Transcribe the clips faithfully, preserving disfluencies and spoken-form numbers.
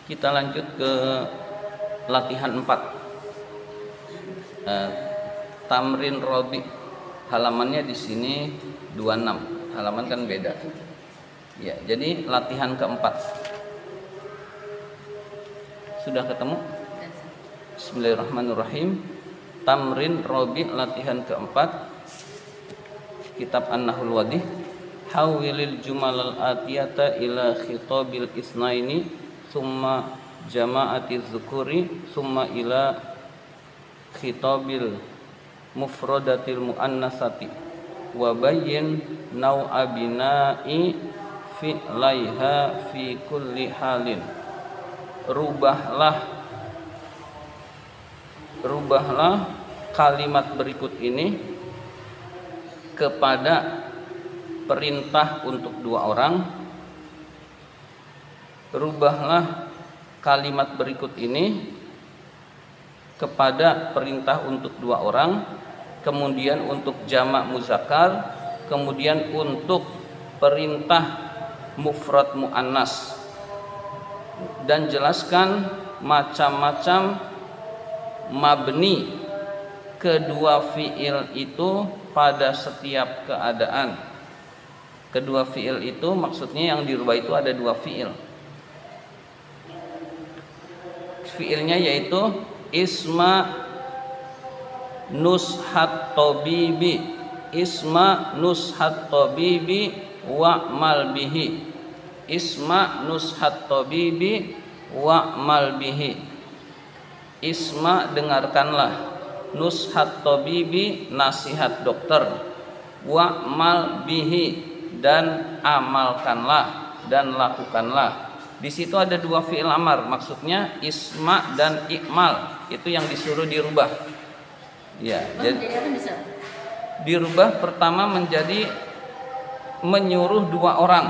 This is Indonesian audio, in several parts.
Kita lanjut ke latihan empat. Eh, Tamrin Robi. Halamannya di sini dua puluh enam. Halaman kan beda. Ya, jadi latihan keempat. Sudah ketemu? Bismillahirrahmanirrahim. Tamrin Robi latihan keempat. Kitab An-Nahul Wadih. Hawilil jumalal atiyata ila khitabil isnaini summa jama'ati dzukuri summa ila khitabil mufradatil muannasati wa bayyin naw'a bina'i fi'laiha fi kulli halin. Rubahlah rubahlah kalimat berikut ini kepada perintah untuk dua orang. Rubahlah kalimat berikut ini kepada perintah untuk dua orang, kemudian untuk jamak muzakkar, kemudian untuk perintah mufrad muannas, dan jelaskan macam-macam mabni kedua fiil itu pada setiap keadaan. Kedua fiil itu maksudnya yang dirubah itu ada dua fiil. Fiilnya yaitu isma nushat tabibi, isma nushat tabibi wa'mal bihi, isma nushat tabibi wa'mal bihi. Isma dengarkanlah, nushat tabibi nasihat dokter, wa'mal bihi dan amalkanlah dan lakukanlah. Di situ ada dua fiil amar, maksudnya isma dan ikmal, itu yang disuruh dirubah. Ya, jadi dirubah pertama menjadi menyuruh dua orang.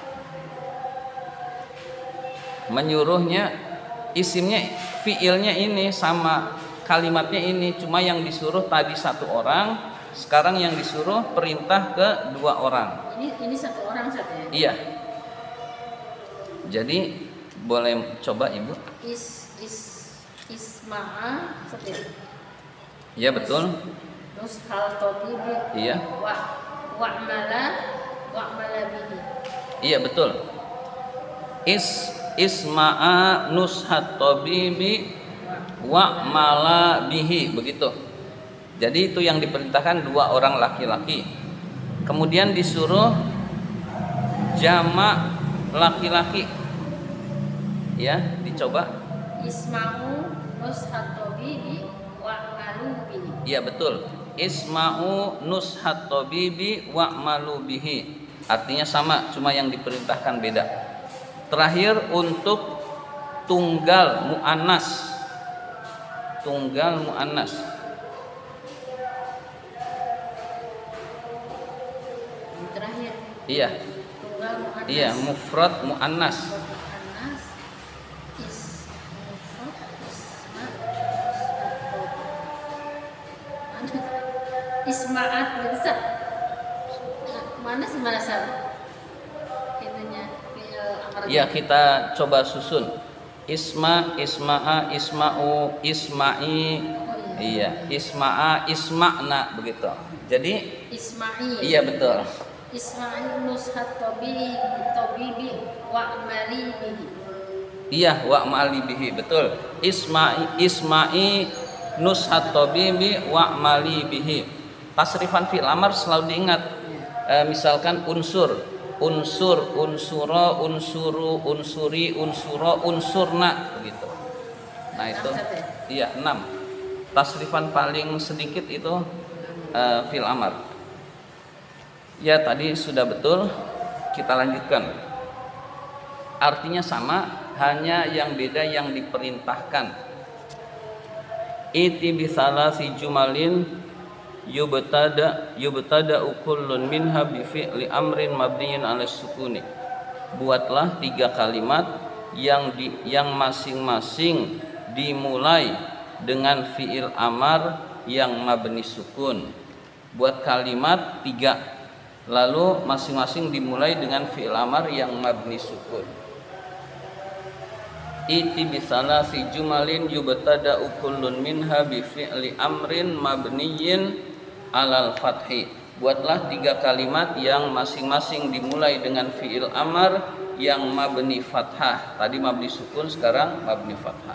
Menyuruhnya isimnya fiilnya ini sama kalimatnya ini, cuma yang disuruh tadi satu orang, sekarang yang disuruh perintah ke dua orang. Ini ini satu orang satu ya? Iya. Jadi boleh coba Ibu? Is is isma'a seperti. Iya betul. Nushal tabibi. Iya. Wa wa'mala wa'mala bihi. Iya betul. Is isma'a nushat tabibi wa'mala bihi, begitu. Jadi itu yang diperintahkan dua orang laki-laki. Kemudian disuruh jamak laki-laki. Ya, dicoba. Isma'u nushat tabibi wa'malu bihi. Iya betul. Isma'u nushat tabibi wa'malu bihi. Artinya sama, cuma yang diperintahkan beda. Terakhir untuk tunggal muannas. Tunggal muannas. Terakhir. Iya. Tunggal muannas. Iya, mufrad muannas. Muannas is mufrad isma isma'at gitu sah. Mana sih mana sah? Itunya fiil amar. Iya, kita coba susun. Isma, isma'a, isma'u, isma'i. Oh, Iya, iya. isma'a, isma'na, begitu. Jadi Ismail. iya betul. Ismail nushat tabibi tabibi wa'mali bihi. Iya, wa'mali bihi, betul. Isma'i isma'i nushat tabibi wa'mali bihi. Tasrifan fi'il amar selalu diingat. E, misalkan unsur, unsur, unsuro, unsuru, unsuri, unsuro, unsurna, begitu. Nah itu, iya enam. Tasrifan paling sedikit itu e, fi'il amar. Ya tadi sudah betul. Kita lanjutkan. Artinya sama, hanya yang beda yang diperintahkan. Iti bisalasi jumalin yubtada yubtada kullun minha bi fi'li amrin mabniyin 'ala sukuni. Buatlah tiga kalimat yang di, yang masing-masing dimulai dengan fi'il amar yang mabni sukun. Buat kalimat tiga, lalu masing-masing dimulai dengan fi'il amar yang mabni sukun. iti bisalasi jumalin yubtada'u kullun minha bi fi'li amrin mabniyin alal fathi. Buatlah tiga kalimat yang masing-masing dimulai dengan fi'il amar yang mabni fathah. Tadi mabni sukun, sekarang mabni fathah.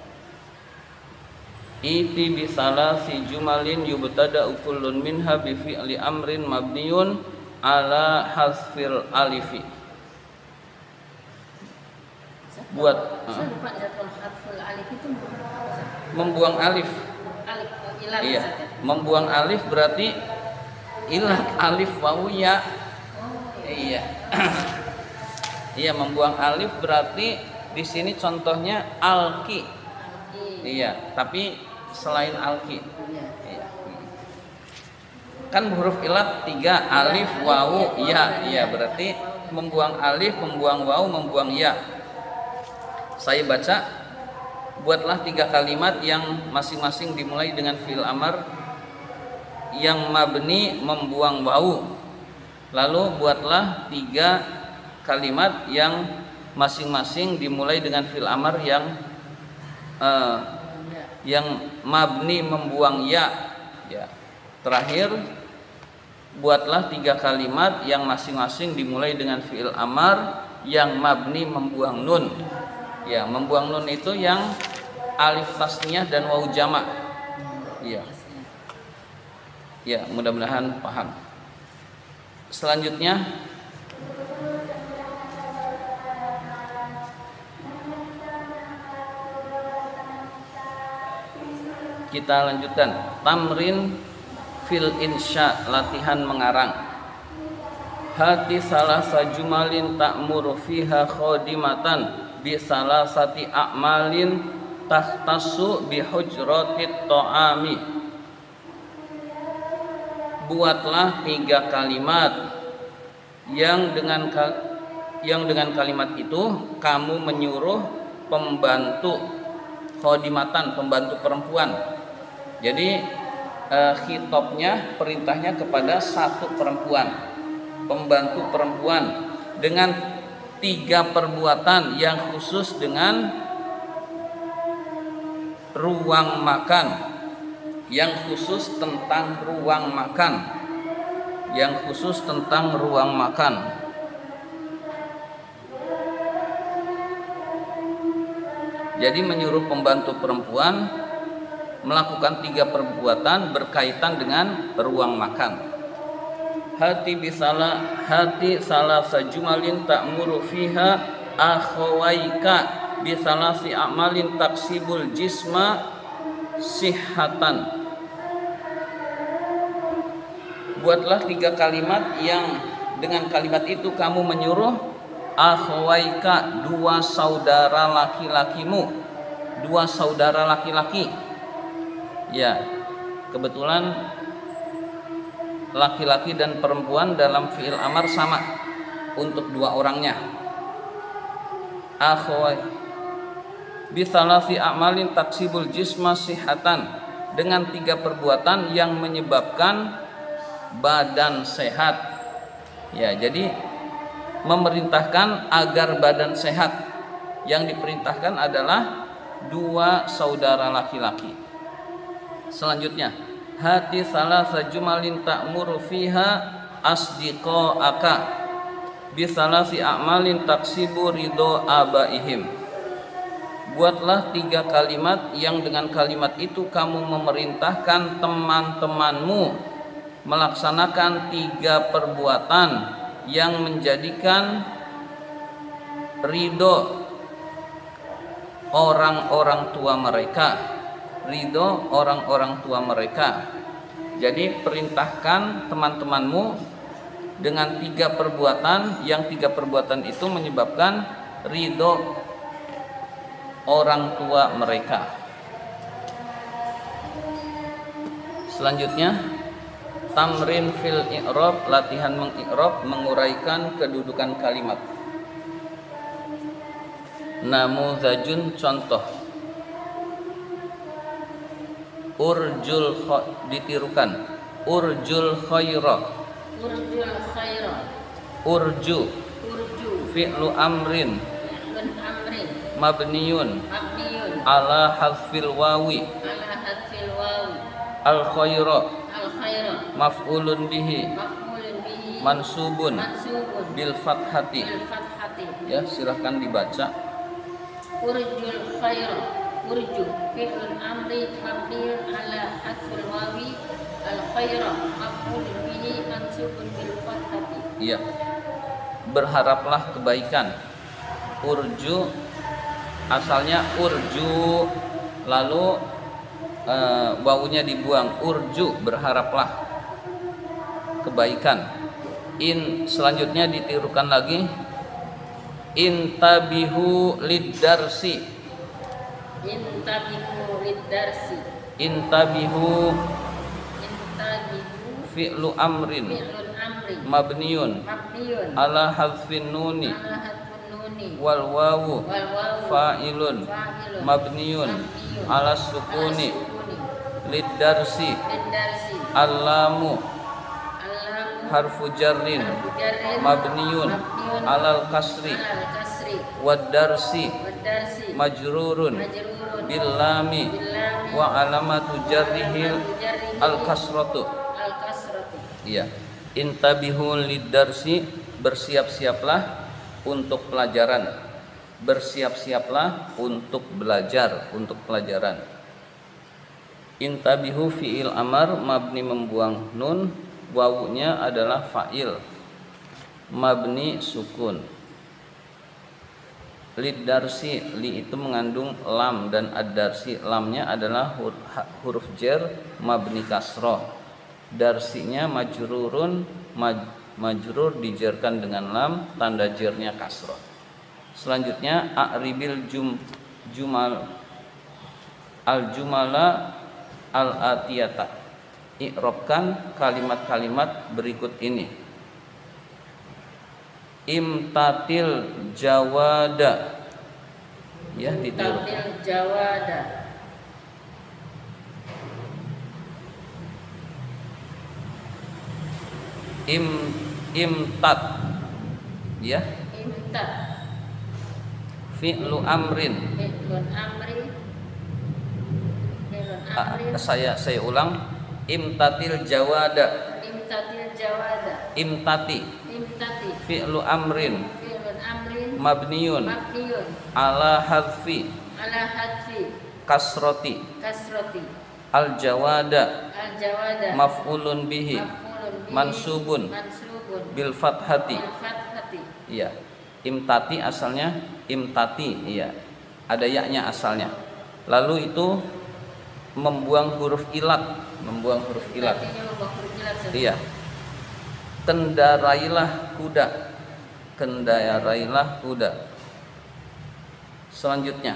Iti bisalasi jumalin yubtada'u kullun minha bi fi'li amrin mabniyun ala hasfil alifi. Buat Saya lupa jadwal harful alif itu membuang alif. alif ilah. Iya, membuang alif berarti ilah alif wawu ya. Iya. Iya, membuang alif berarti di sini contohnya alki. Iya, tapi selain alki. Iya. Kan huruf ilat tiga, alif, wawu, ya. Iya, berarti membuang alif, membuang wawu, membuang ya. Saya baca, buatlah tiga kalimat yang masing-masing dimulai dengan fi'il amar yang mabni membuang wawu. Lalu buatlah tiga kalimat yang masing-masing dimulai dengan fi'il amar yang uh, yang mabni membuang ya. Ya. Terakhir, buatlah tiga kalimat yang masing-masing dimulai dengan fi'il amar yang mabni membuang nun. Ya, membuang nun itu yang alif tasniyah dan wawu jamak. Iya. Ya, mudah-mudahan paham. Selanjutnya kita lanjutkan tamrin fil insya, latihan mengarang. Hati salah sajumalin ta'muru fiha khodimatan bi salasati a'malin tahtassu bi hujratit ta'ami. Buatlah tiga kalimat yang dengan yang dengan kalimat itu kamu menyuruh pembantu khodimatan, pembantu perempuan. Jadi eh, khitabnya, perintahnya kepada satu perempuan, pembantu perempuan dengan tiga perbuatan yang khusus dengan ruang makan, yang khusus tentang ruang makan, yang khusus tentang ruang makan. Jadi menyuruh pembantu perempuan melakukan tiga perbuatan berkaitan dengan ruang makan. Hati bisalah hati salah sajumalin ta'muru fiha akhawaika bisalasi amalin taksibul jisma sihatan. Buatlah tiga kalimat yang dengan kalimat itu kamu menyuruh akhawaika, dua saudara laki-lakimu, dua saudara laki-laki. Ya, kebetulan laki-laki dan perempuan dalam fi'il amar sama untuk dua orangnya. Akhwai bisalasi a'malin taksibul jisma sihatan, dengan tiga perbuatan yang menyebabkan badan sehat. Ya, jadi memerintahkan agar badan sehat. Yang diperintahkan adalah dua saudara laki-laki. Selanjutnya, hati salah sajumalin ta'muru fiha asdiqa'aka bisalasi a'malin taksibu ridho abaihim. Buatlah tiga kalimat yang dengan kalimat itu kamu memerintahkan teman-temanmu melaksanakan tiga perbuatan yang menjadikan ridho orang-orang tua mereka, ridho orang-orang tua mereka. Jadi perintahkan teman-temanmu dengan tiga perbuatan yang tiga perbuatan itu menyebabkan ridho orang tua mereka. Selanjutnya tamrin fil i'rab, latihan mengi'rab, menguraikan kedudukan kalimat. Namuzajun, contoh. Urjul kho, ditirukan. Urjul khaira. Urjul khaira. Urju Urju fi'lu amrin fi'lun amrin mabniyun mabniyun ala hadfil wawi ala hadfil wawi al khayra al khaira maf'ulun bihi maf'ulun bihi mansubun mansubun bil fathati. bil fathati. Ya, silahkan dibaca. Urjul khaira urju fi'lun amri mabniyun ala hadfil wawi al khaira maf'ulun bihi mansubun bil fathati. Iya. Berharaplah kebaikan. Urju asalnya urju, lalu e, wawunya dibuang. Urju, berharaplah kebaikan. In selanjutnya ditirukan lagi. Intabihu lidarsi. Intabihu lidarsi. Intabihu Intabihu fi'lu amrin fi'lun amri mabniyun mabniyun ala hadfin nuni ala hadfun nuni wal wawu wal wawu fa'ilun fa'ilun mabniyun mabniyun ala ala sukuni sukuni lidarsi lidarsi allamu alamu harfu jarrin harfu jarrin mabniyun mabniyun alal kasri alal kasri wad darsi wadarsi majrurun majrurun bil lami bilami wa alamatu jarrihil al kasratu. al kasratu. Iya. Intabihu lidarsi, bersiap-siaplah untuk pelajaran. Bersiap-siaplah untuk belajar, untuk pelajaran. Intabihu fi'il amar mabni membuang nun, wawunya adalah fa'il mabni sukun. Lidarsi, li itu mengandung lam, dan ad-darsi, lamnya adalah huruf jar mabni kasroh. Darsinya majrurun, maj, majrur dijarkan dengan lam, tanda jarnya kasroh. Selanjutnya a'ribil jum, jumal al jumala al atiyata. I'rabkan kalimat-kalimat berikut ini. Imtatil jawada. Ya, ditiru. Imtatil jawada. Im imtat. Ya. Imtat. Fi'lu amrin. Fi'lun amri. Fi'lun amri. Ah, saya saya ulang. Imtatil jawada. Imtatil jawada. Imtati. Imtati. Fi'lu amrin. Fi'lun amrin. Mabniyun Mabniyun. ala hadfi Ala hadfi. kasroti. Kasrati. Al jawada Al jawada. maf'ulun bihi Maf'ulun bihi. mansubun Mansubun. bil fathati. Bil fathati. Iya. Imtati asalnya imtati, iya. Ada yaknya asalnya. Lalu itu membuang huruf ilat, membuang huruf ilat. Artinya membuang huruf ilat. Iya. Kendarailah kuda. Kendarailah kuda. Selanjutnya.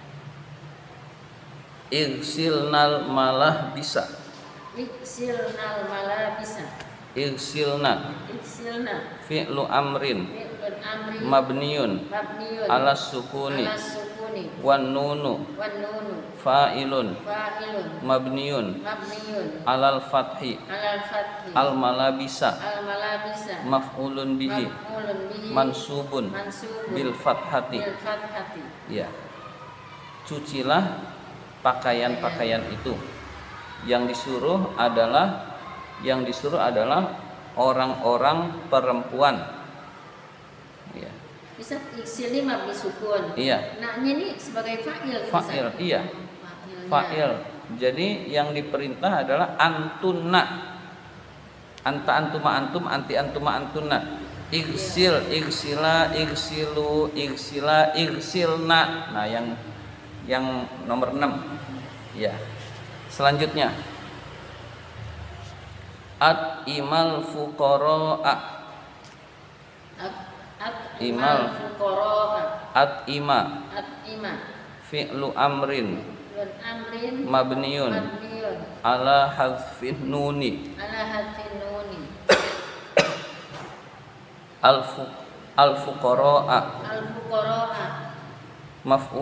Igsilnal malah bisa. Iksilnal malabisa. Igsilna Iksilna. fi'lu amrin Fi'lun amri. mabniyun Mabniyun. ala sukuni Ala sukuni. wan nunu Wan nunu. fa'ilun Fa'ilun. mabniyun Mabniyun. alal fathi Alal fathi. al malabisa Al malabisa. maf'ulun bihi Maf'ulun bihi. mansubun Mansubun. bil fathati. Bil fathati. Ya. Cucilah pakaian-pakaian itu. Yang disuruh adalah yang disuruh adalah orang-orang perempuan. Ya. Bisa iksil ini mabni sukun. Iya. Naknya ini sebagai fa'il gitu, Fa'il, Ustaz? iya. Fa'ilnya. Fa'il. Jadi yang diperintah adalah antunna. Anta antuma antum, anti antuma antunna. Igsil, igsila, igsilu, igsila, igsilna. Nah, yang yang nomor enam. Ya. Selanjutnya. At imal fuqara'a. At, at Imal. imal fuqara'a. At ima At ima. fi'lu amrin Fi'lun amrin. mabniyun Mabniyun. ala hadfin nuni Ala hadfin nuni. al fu al fuqara'a Al fuqara'a. maf'ul